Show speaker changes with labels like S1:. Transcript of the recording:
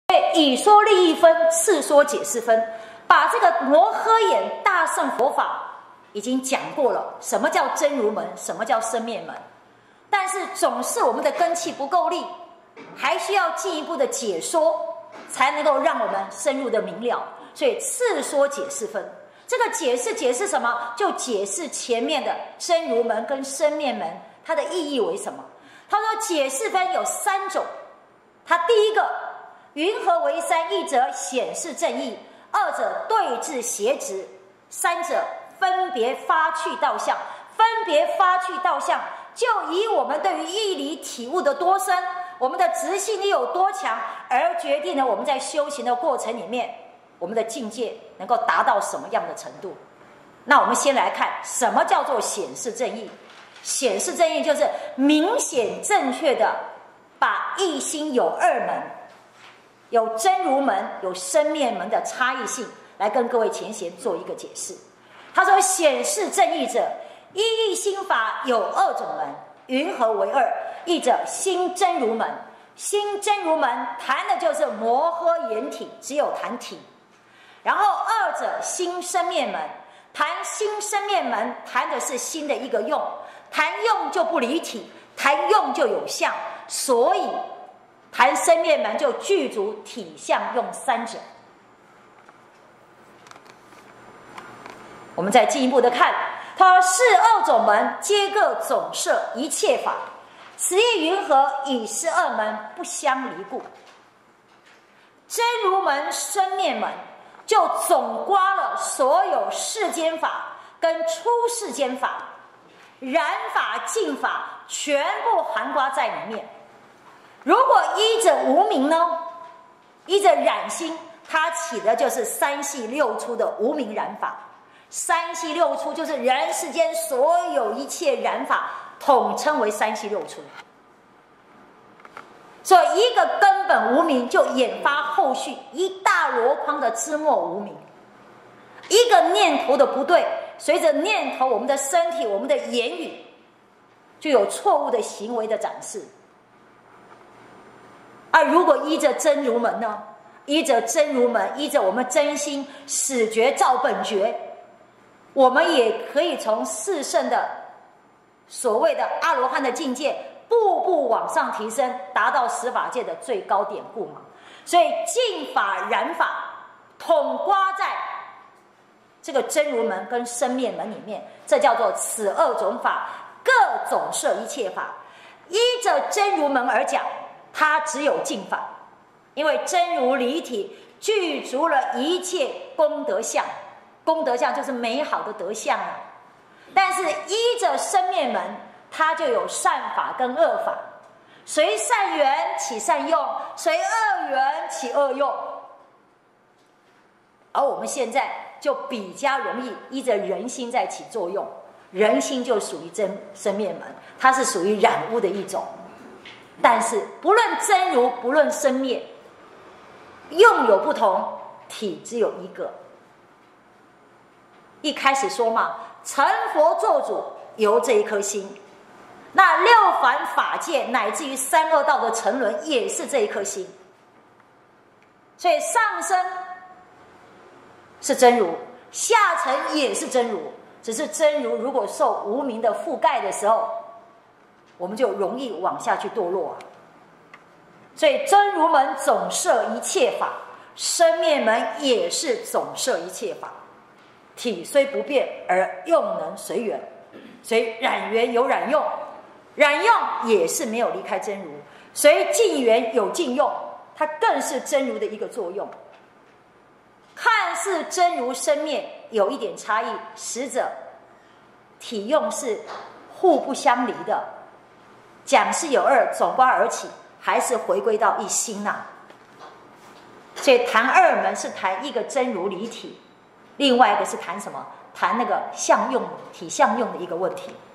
S1: 以说立义分，次说解释分，把这个摩诃眼大乘佛法已经讲过了，什么叫真如门，什么叫生灭门。但是总是我们的根器不够力，还需要进一步的解说，才能够让我们深入的明了。所以次说解释分，这个解释什么？就解释前面的真如门跟生灭门它的意义为什么。他说解释分有3种，他第一个云何为三，一者显示正义，二者对治邪执，三者分别发去道相。分别发去道相，就以我们对于义理体悟的多深，我们的执行力有多强，而决定了我们在修行的过程里面，我们的境界能够达到什么样的程度。那我们先来看什么叫做显示正义。显示正义就是明显正确的把一心有2门，有真如门有生灭门的差异性来跟各位前贤做一个解释。他说显示正义者，一义心法有2种门，云何为2？一者心真如门，心真如门谈的就是摩诃眼体，只有谈体。然后二者心生灭门，谈心生灭门谈的是心的一个用，谈用就不离体，谈用就有相，所以谈生灭门就具足体相用3者。我们再进一步的看，他说是2种门，皆各总摄一切法，此意云何？以是2门不相离故。真如门、生灭门就总刮了所有世间法跟出世间法、染法、净法，全部含刮在里面。如果依着无明呢？依着染心，它起的就是3系6出的无明染法。3系6出就是人世间所有一切染法，统称为3系6出。所以一个根本无明，就引发后续一大箩筐的枝末无明。一个念头的不对，随着念头，我们的身体、我们的言语，就有错误的行为的展示。而如果依着真如门呢？依着真如门，依着我们真心始觉照本觉，我们也可以从四圣的所谓的阿罗汉的境界，步步往上提升，达到10法界的最高典故嘛。所以净法、染法统刮在这个真如门跟生灭门里面，这叫做此2种法各总摄一切法。依着真如门而讲，它只有净法，因为真如离体具足了一切功德相，功德相就是美好的德相啊。但是依着生灭门，它就有善法跟恶法，随善缘起善用，随恶缘起恶用。而我们现在就比较容易依着人心在起作用，人心就属于生灭门，它是属于染污的一种。但是不论真如，不论生灭，用有不同，体只有一个。一开始说嘛，成佛做主由这一颗心，那6凡法界乃至于3恶道的沉沦也是这一颗心。所以上升是真如，下沉也是真如，只是真如如果受无明的覆盖的时候，我们就容易往下去堕落啊。所以真如门总摄一切法，生灭门也是总摄一切法，体虽不变，而用能随缘。所以染缘有染用，染用也是没有离开真如。所以净缘有净用，它更是真如的一个作用。看似真如生灭有一点差异，实则体用是互不相离的。讲是有2，总观而起，还是回归到一心啊。所以谈2门是谈一个真如离体，另外一个是谈什么？谈那个相用、体相用的一个问题。